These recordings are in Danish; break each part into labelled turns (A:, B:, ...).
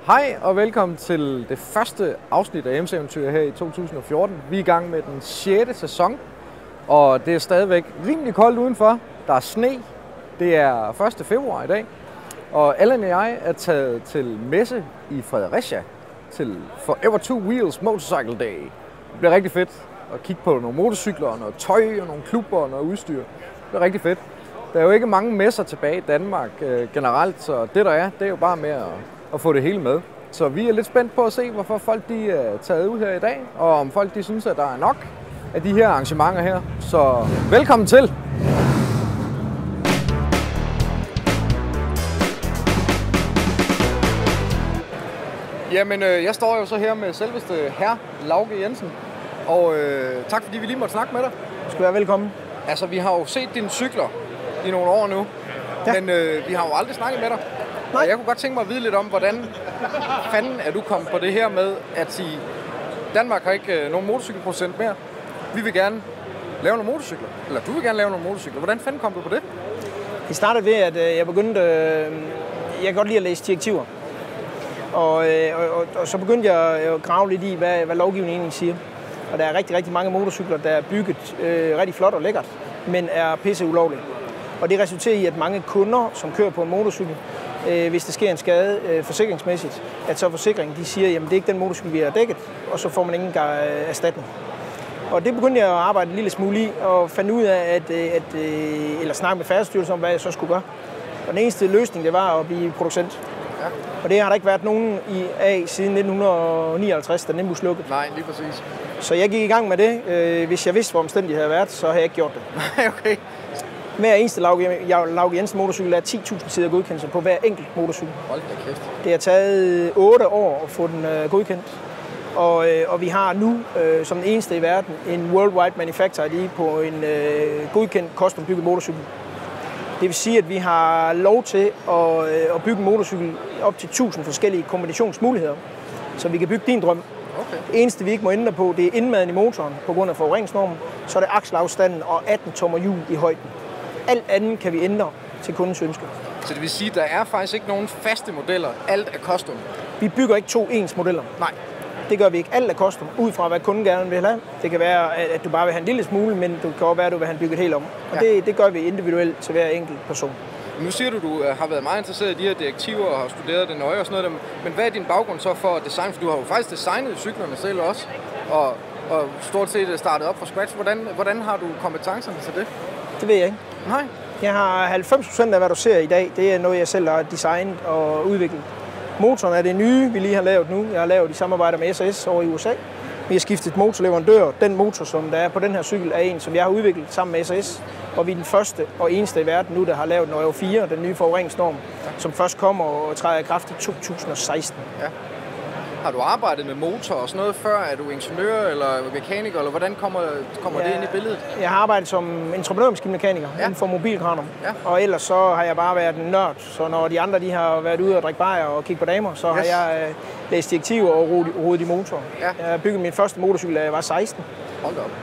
A: Hej og velkommen til det første afsnit af MC-eventyr her i 2014. Vi er i gang med den 6. sæson, og det er stadigvæk rimelig koldt udenfor. Der er sne. Det er 1. februar i dag, og Allan og jeg er taget til messe i Fredericia til Forever Two Wheels Motorcycle Day. Det bliver rigtig fedt at kigge på nogle motorcykler, noget tøj og nogle klubber og noget udstyr. Det bliver rigtig fedt. Der er jo ikke mange messer tilbage i Danmark generelt, så det der er, det er jo bare med at få det hele med. Så vi er lidt spændt på at se, hvorfor folk de er taget ud her i dag, og om folk de synes, at der er nok af de her arrangementer her. Så velkommen til! Jamen, jeg står jo så her med selveste hr. Lauke Jensen, og tak fordi vi lige måtte snakke med dig.
B: Du skal være velkommen.
A: Altså, vi har jo set dine cykler i nogle år nu, ja. Men vi har jo aldrig snakket med dig. Nej. Jeg kunne godt tænke mig at vide lidt om, hvordan fanden er du kommet på det her med at sige, Danmark har ikke nogen motorcykelprocent mere. Vi vil gerne lave nogle motorcykler. Eller du vil gerne lave nogle motorcykler. Hvordan fanden kom du på det?
B: Det startede ved, at jeg begyndte... Jeg kan godt lide at læse direktiver. Og så begyndte jeg at grave lidt i, hvad lovgivningen egentlig siger. Og der er rigtig, rigtig mange motorcykler, der er bygget rigtig flot og lækkert, men er pisse ulovlige. Og det resulterer i, at mange kunder, som kører på en motorcykel, hvis der sker en skade forsikringsmæssigt, at så forsikringen de siger, jamen det er ikke den motorcykel, vi har dækket, og så får man ingen erstatning. Og det begyndte jeg at arbejde en lille smule i, og fandt ud af, eller snakke med Færdselsstyrelsen om, hvad jeg så skulle gøre. Og den eneste løsning, det var at blive producent. Ja. Og det har der ikke været nogen af siden 1959, da Nimbus lukkede.
A: Nej, lige præcis.
B: Så jeg gik i gang med det. Hvis jeg vidste, hvor omstændigt havde været, så havde jeg ikke gjort det.
A: Nej, okay.
B: Hver eneste Lauke Jensen motorcykel er 10.000 sider godkendelse på hver enkelt motorcykel.
A: Hold da kæft.
B: Det har taget 8 år at få den godkendt. Og vi har nu som den eneste i verden en Worldwide Manufacturer ID på en godkendt custombygget motorcykel. Det vil sige, at vi har lov til at bygge en motorcykel op til 1000 forskellige kombinationsmuligheder, så vi kan bygge din drøm. Okay. Det eneste, vi ikke må ændre på, det er indmaden i motoren på grund af forureningsnormen, så er det akselafstanden og 18 tommer hjul i højden. Alt andet kan vi ændre til kundens ønske.
A: Så det vil sige, at der er faktisk ikke nogen faste modeller. Alt er custom.
B: Vi bygger ikke 2 ens modeller.
A: Nej.
B: Det gør vi ikke. Alt er custom, ud fra hvad kunden gerne vil have. Det kan være, at du bare vil have en lille smule, men det kan også være, at du vil have bygget helt om. Og det gør vi individuelt til hver enkelt person.
A: Nu siger du, du har været meget interesseret i de her direktiver og har studeret det nøje og sådan noget. Men hvad er din baggrund så for at designe? For du har jo faktisk designet cyklerne selv også, og stort set startet op fra scratch. Hvordan har du kompetencerne til det?
B: Det ved jeg ikke.
A: Nej. Jeg
B: har 90% af, hvad du ser i dag, det er noget, jeg selv har designet og udviklet. Motoren er det nye, vi lige har lavet nu. Jeg har lavet i samarbejde med SAS over i USA. Vi har skiftet motorleverandør. Den motor, som der er på den her cykel, er en, som jeg har udviklet sammen med SAS. Og vi er den første og eneste i verden nu, der har lavet en Euro 4, den nye forureningsnorm, som først kommer og træder i kraft i 2016. Ja.
A: Har du arbejdet med motor og sådan noget før? Er du ingeniør eller mekaniker, eller hvordan kommer det ind i billedet? Jeg
B: har arbejdet som entreprenørmaskinmekaniker inden for mobilkraner. Ja. Og ellers så har jeg bare været en nørd. Så når de andre de har været ude og drikke bajer og kigge på damer, så har jeg læst direktiver og rodet i motor. Ja. Jeg har bygget min første motorcykel, da jeg var 16.
A: Hold op.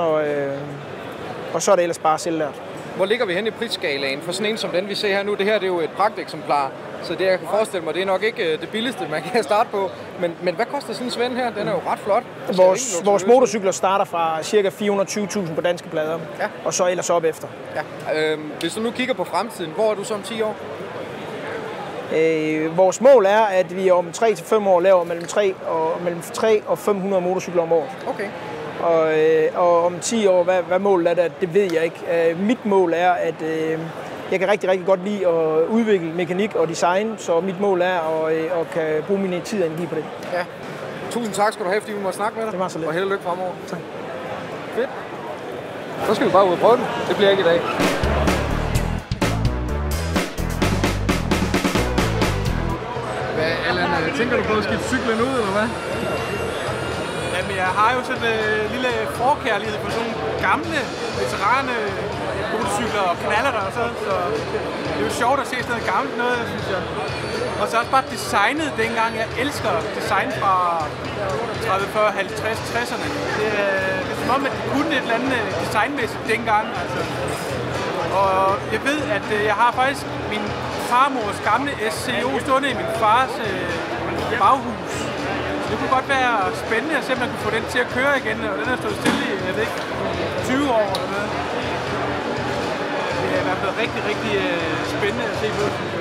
B: Og så er det ellers bare selvlært.
A: Hvor ligger vi hen i prisskalaen for sådan en som den, vi ser her nu? Det her det er jo et pragteksemplar, så det jeg kan forestille mig, det er nok ikke det billigste, man kan starte på. Men hvad koster sådan en Svend her? Den er jo ret flot.
B: Vores motorcykler starter fra ca. 420.000 på danske plader, og så ellers op efter.
A: Ja. Hvis du nu kigger på fremtiden, hvor er du så om 10 år?
B: Vores mål er, at vi om 3-5 år laver mellem 3 og 500 motorcykler om året.
A: Okay.
B: Og om 10 år, hvad målet er det ved jeg ikke. Mit mål er, at jeg kan rigtig, rigtig godt lide at udvikle mekanik og design, så mit mål er at kan bruge min tid og energi på det.
A: Ja. Tusind tak skal du have, fordi vi måtte snakke med dig.
B: Det var så lidt.
A: Og held og lykke fremover.
B: Tak.
A: Fedt. Så skal vi bare ud og prøve den. Det bliver ikke i dag. Allan, tænker du på at skifte cyklen ud, eller hvad?
C: Jamen, jeg har jo sådan en lille forkærlighed på sådan nogle gamle veterane motorcykler og kanaler og sådan, så det er jo sjovt at se sådan noget gammelt noget, synes jeg. Og så også bare designet dengang. Jeg elsker design fra 30, 40, 50, 60'erne. Det er som om, at de kunne et eller andet designmæssigt dengang. Altså. Og jeg ved, at jeg har faktisk min farmors gamle SCO stående i min fars baghus. Så det kunne godt være spændende at se, om man kunne få den til at køre igen, og den har stået stille i, jeg ved ikke, 20 år eller noget. Det er i hvert fald rigtig, rigtig spændende at se på.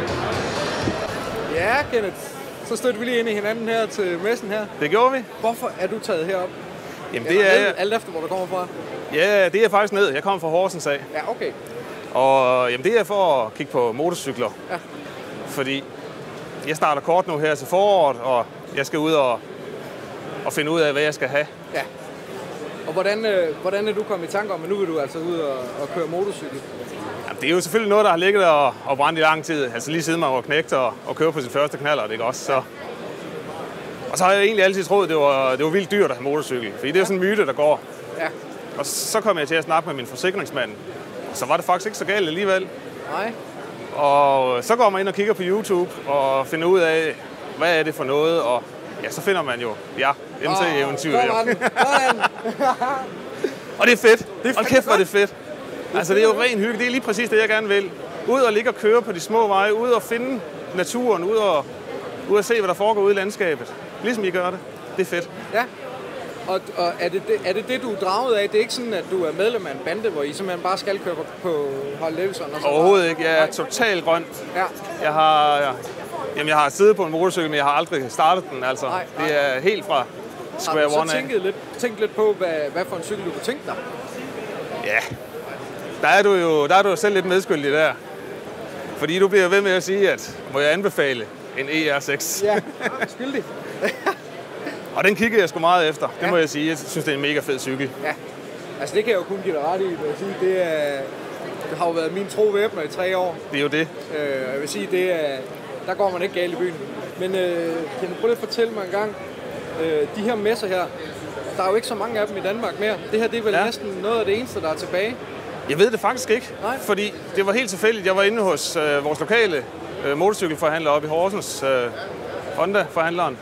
A: Ja, Kenneth. Så stødte vi lige ind i hinanden her til messen her.
D: Det gjorde vi.
A: Hvorfor er du taget herop?
D: Jamen det er...
A: Alt efter, hvor du kommer fra?
D: Ja, det er faktisk ned. Jeg kommer fra Horsens af.
A: Ja, okay.
D: Og jamen, det er for at kigge på motorcykler.
A: Ja.
D: Fordi jeg starter kort nu her til foråret, og jeg skal ud og finde ud af, hvad jeg skal have.
A: Ja. Og hvordan er du kommet i tanke om, at nu vil du altså ud og køre motorcykel?
D: Jamen, det er jo selvfølgelig noget, der har ligget og brændt i lang tid. Altså lige siden man var knægt og køre på sin første knallert, ikke også? Så. Og så har jeg egentlig altid troet, det var vildt dyrt at have motorcykel. Fordi det er jo sådan en myte, der går.
A: Ja.
D: Og så kom jeg til at snakke med min forsikringsmand. Så var det faktisk ikke så galt alligevel.
A: Nej.
D: Og så går man ind og kigger på YouTube og finder ud af, hvad er det for noget. Og ja, så finder man jo, MC-eventyr. Og det er fedt. Hold kæft, hvor er det fedt. Altså, det er jo ren hygge. Det er lige præcis det, jeg gerne vil. Ud og ligge og køre på de små veje. Ud og finde naturen. Ud og se, hvad der foregår ude i landskabet. Ligesom I gør det. Det er fedt.
A: Ja. Og er det du er draget af? Det er ikke sådan, at du er medlem af en bande, hvor I simpelthen bare skal køre på Harley Davidson?
D: Overhovedet ikke. Jeg er totalt grøn.
A: Ja.
D: Jeg har siddet på en motorcykel, men jeg har aldrig startet den. Altså. Nej. Det er helt fra square one af.
A: Har du så tænkt lidt på, hvad for en cykel du kunne tænke dig?
D: Ja. Der er du jo selv lidt medskyldig der. Fordi du bliver ved med at sige, at må jeg anbefale en ER6.
A: Ja, skyldig.
D: Og den kiggede jeg sgu meget efter, det må jeg sige. Jeg synes, det er en mega fed cykel.
A: Ja, altså det kan jeg jo kun give dig ret i. Det har jo været min tro væbner i 3 år.
D: Det er jo det.
A: Jeg vil sige, der går man ikke galt i byen. Men kan du prøve at fortælle mig en gang, de her messer her, der er jo ikke så mange af dem i Danmark mere. Det her det er vel næsten noget af det eneste, der er tilbage.
D: Jeg ved det faktisk ikke,
A: Nej.
D: Fordi det var helt tilfældigt. Jeg var inde hos vores lokale motorcykelforhandler oppe i Horsens, Honda-forhandleren.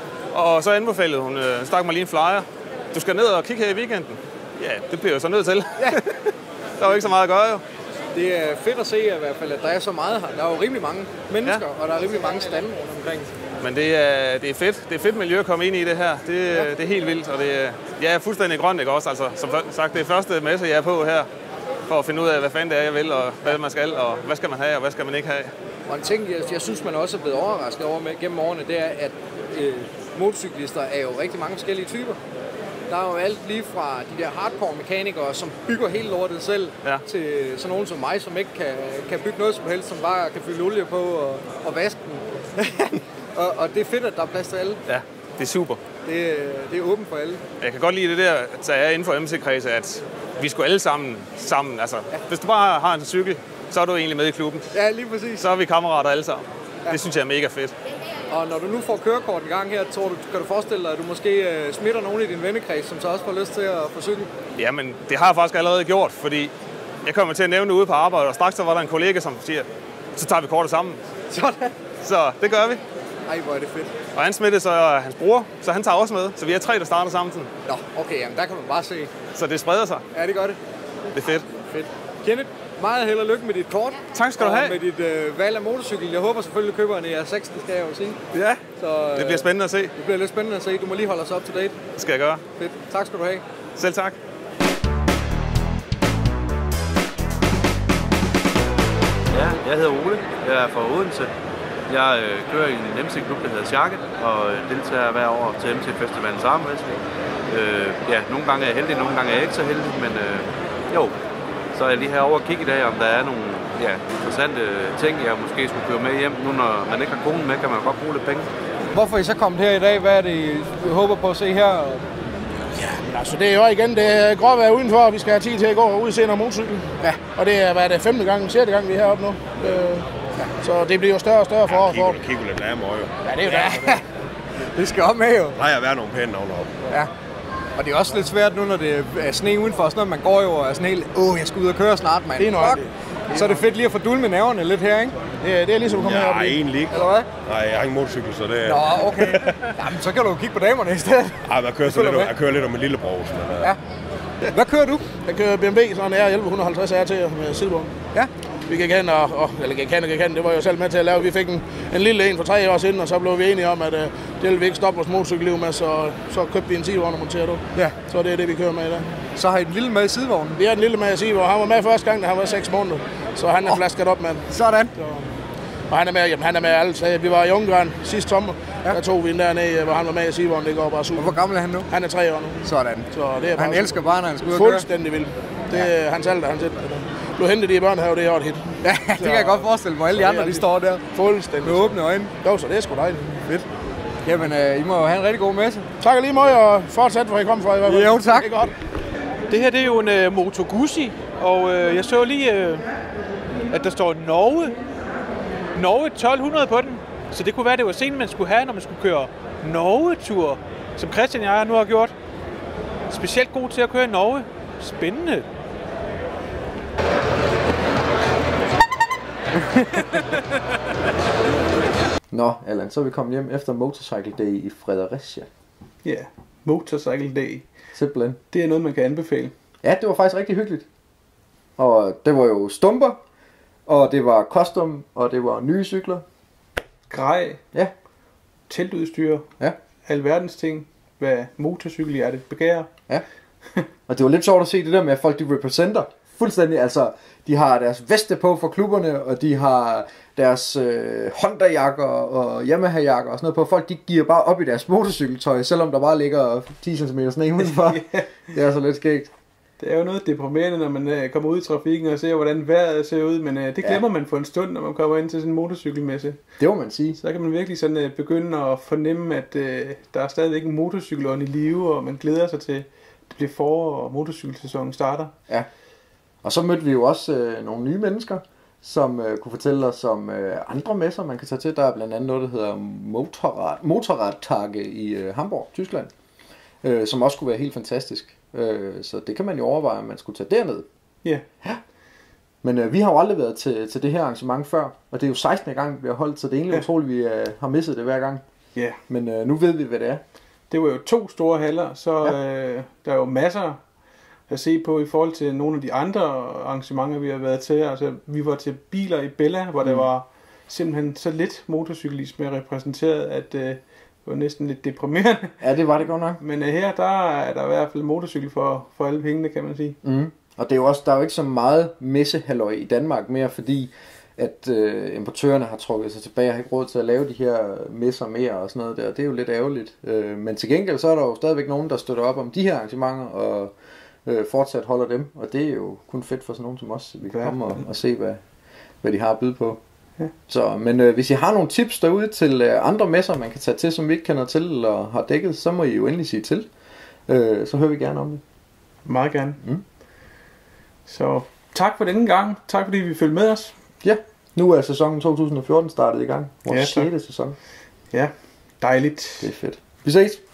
D: Og så anbefalede hun, stak mig lige en flyer. Du skal ned og kigge her i weekenden. Ja, det bliver jeg så nødt til. Ja. Der var ikke så meget at gøre jo.
A: Det er fedt at se i hvert fald, at der er så meget her. Der er jo rimelig mange mennesker, og der er rimelig mange stande rundt omkring.
D: Men det er fedt. Det er fedt miljø at komme ind i det her. Det er helt vildt, og jeg er fuldstændig grøn, ikke også? Altså, som sagt, det er første messe, jeg er på her, for at finde ud af, hvad fanden det er, jeg vil, og hvad man skal, og hvad skal man have, og hvad skal man ikke have.
A: Og en ting, jeg synes, man også er blevet overrasket over gennem årene, det er, at motorcyklister er jo rigtig mange forskellige typer. Der er jo alt lige fra de der hardcore mekanikere, som bygger hele lortet selv, til sådan nogen som mig, som ikke kan bygge noget som helst, som bare kan fylde olie på og vaske den. og det er fedt, at der er plads til alle.
D: Ja, det er super.
A: Det er åbent for alle.
D: Jeg kan godt lide det der, at jeg er inden for MC-kredse, at vi skulle alle sammen. Altså, hvis du bare har en cykel, så er du egentlig med i klubben.
A: Ja, lige præcis.
D: Så er vi kammerater alle sammen. Ja. Det synes jeg er mega fedt.
A: Og når du nu får kørekort en gang her, kan du forestille dig, at du måske smitter nogen i din vennekreds, som så også får lyst til at få cykel?
D: Jamen, det har jeg faktisk allerede gjort, fordi jeg kommer til at nævne det ude på arbejde, og straks så var der en kollega, som siger, så tager vi kortet sammen.
A: Sådan.
D: Så det gør vi.
A: Ej, hvor er det fedt.
D: Og han smittede så hans bror, så han tager også med. Så vi er 3, der starter samtidig.
A: Nå, okay, jamen der kan man bare se.
D: Så det spreder sig.
A: Ja, det gør det.
D: Det er fedt.
A: Fedt. Kenneth, meget held og lykke med dit kort.
D: Tak skal du have.
A: Og med dit valg af motorcykel. Jeg håber selvfølgelig, du køber en ER6, det skal jeg jo sige.
D: Ja,
A: så,
D: det bliver spændende at se.
A: Det bliver lidt spændende at se. Du må lige holde os up to date.
D: Det skal jeg gøre.
A: Fedt. Tak skal du have.
D: Selv tak.
E: Ja, jeg hedder Ole. Jeg er fra Odense. Jeg kører i en MC-klub, der hedder Sjarke, og deltager hver år til MC-festivalens armwrestling. Nogle gange er jeg heldig, nogle gange er jeg ikke så heldig, men så er jeg lige herovre og kigge i dag, om der er nogle interessante ting, jeg måske skulle køre med hjem. Nu når man ikke har konen med, kan man godt bruge lidt penge.
A: Hvorfor er I så kommet her i dag? Hvad er det, I håber på at se her?
F: Ja, men altså det er jo igen, det er gråvejr udenfor, og vi skal have tid til at gå ud og se noget motorcykel. Ja. Og det er, 6. gang, vi er heroppe nu. Så det bliver jo større og større for år.
G: Ja, kigger lidt nærmere jo.
F: Ja, det er jo det.
A: Det skal op med jo.
G: Der plejer at være nogle pæne navne op.
A: Ja. Og det er også lidt svært nu, når det er sne udenfor, sådan noget, man går jo og er sådan helt, jeg skal ud og køre snart, mand.
F: Det er nok.
A: Så er det fedt lige at få dul med nerverne lidt her, ikke?
F: Det er ligesom at komme herop.
G: Nej, egentlig ikke.
A: Eller hvad?
G: Nej, jeg har ingen motorcykel, så det er...
A: Nå, okay. Jamen, så kan du jo kigge på damerne i stedet.
G: Nej, jeg kører lidt om min lillebror.
A: Ja. Hvad kører du?
F: Jeg kører BMW, sådan en R1150 RT med sidebånd.
A: Ja.
F: vi gik hen det var jeg jo selv med til at lave. Vi fik en lille en for 3 år siden, og så blev vi enige om, at det ville vi ikke stoppe vores motorcykelliv med, så købte vi en sidevogn og monterede det.
A: Ja.
F: Så det er det, vi kører med i dag.
A: Så har I den lille med i sidevognen?
F: Vi har den lille med i sidevognen. Han var med første gang, da han var 6 måneder, så han er flasket op med den.
A: Sådan.
F: Og han er med alle. Vi var i Ungarn sidste sommer. Ja. Der tog vi den dernede, hvor han var med i sidevognen. Det går bare super.
A: Og hvor gammel er han nu?
F: Han er 3 år nu.
A: Sådan.
F: Så det er
A: han elsker bare, når han skal ud og køre?
F: Fuldstændig vildt. Det er hans alder, han blev hentet i børnehave, det er et hit.
A: Ja, det kan jeg godt forestille mig. Alle de andre, de står der.
F: Fuldstændig.
A: Med åbne øjne.
F: Jo, så det er sgu dejligt.
A: Fedt. Jamen, I må jo have en rigtig god messe.
F: Tak lige meget, og fortsat, hvor I kommer fra i hvert fald.
A: Jo, tak.
F: Det er godt.
C: Det her, det er jo en Moto Guzzi, og jeg så lige, at der står Norge 1200 på den. Så det kunne være, det var scenen, man skulle have, når man skulle køre Norge-tur, som Christian og jeg nu har gjort. Specielt god til at køre i Norge. Spændende.
A: Nå, Allan, så er vi kommet hjem efter Motorcycle Day i Fredericia.
H: Ja, Motorcycle Day.
A: Simpelthen.
H: Det er noget, man kan anbefale.
A: Ja, det var faktisk rigtig hyggeligt. Og det var jo stumper, og det var custom, og det var nye cykler.
H: Grej.
A: Ja.
H: Teltudstyr.
A: Ja.
H: Alverdens ting. Hvad motorcykel er det begærer.
A: Ja. Og det var lidt sjovt at se det der med, at folk de representer fuldstændig. Altså, de har deres veste på for klubberne, og de har deres Honda-jakker og Yamaha-jakker og sådan noget på. Folk de giver bare op i deres motorcykeltøj, selvom der bare ligger 10 cm sne udenfor. Ja. Det er så lidt skægt.
H: Det er jo noget deprimerende, når man kommer ud i trafikken og ser, hvordan vejret ser ud, men det glemmer man for en stund, når man kommer ind til sådan en motorcykelmesse.
A: Det må man sige.
H: Så kan man virkelig sådan begynde at fornemme, at der er stadigvæk en motorcykelånd i live, og man glæder sig til, at det bliver forår, og motorcykelsæsonen starter. Ja.
A: Og så mødte vi jo også nogle nye mennesker, som kunne fortælle os om andre messer, man kan tage til. Der er blandt andet noget, der hedder Motorradtage i Hamburg, Tyskland, som også kunne være helt fantastisk. Så det kan man jo overveje, om man skulle tage derned.
H: Yeah.
A: Ja. Men vi har jo aldrig været til det her arrangement før, og det er jo 16. gang, vi har holdt, så det er egentlig utroligt, vi har misset det hver gang.
H: Ja. Yeah.
A: Men nu ved vi, hvad det er.
H: Det var jo 2 store haller, så der er jo masser at se på i forhold til nogle af de andre arrangementer, vi har været til. Altså, vi var til biler i Bella, hvor der var simpelthen så lidt motorcyklisme repræsenteret, at det var næsten lidt deprimerende.
A: Ja, det var det godt nok.
H: Men her, der er der i hvert fald motorcykel for alle pengene, kan man sige.
A: Mm. Og det er jo også, der er jo ikke så meget messehalløj i Danmark mere, fordi at importørerne har trukket sig tilbage og har ikke råd til at lave de her messer mere og sådan noget der. Det er jo lidt ærgerligt. Men til gengæld så er der jo stadigvæk nogen, der støtter op om de her arrangementer og fortsat holder dem. Og det er jo kun fedt for sådan nogen som os, vi kan komme og se, hvad de har at byde på. Ja. Så, men hvis I har nogle tips derude til andre messer, man kan tage til, som vi ikke kender til eller har dækket, så må I jo endelig sige til. Så hører vi gerne om det.
H: Meget gerne. Så tak for denne gang. Tak fordi vi følger med os.
A: Ja, nu er sæsonen 2014 startet i gang. Vores 6. sæson.
H: Ja, dejligt.
A: Det er fedt. Vi ses.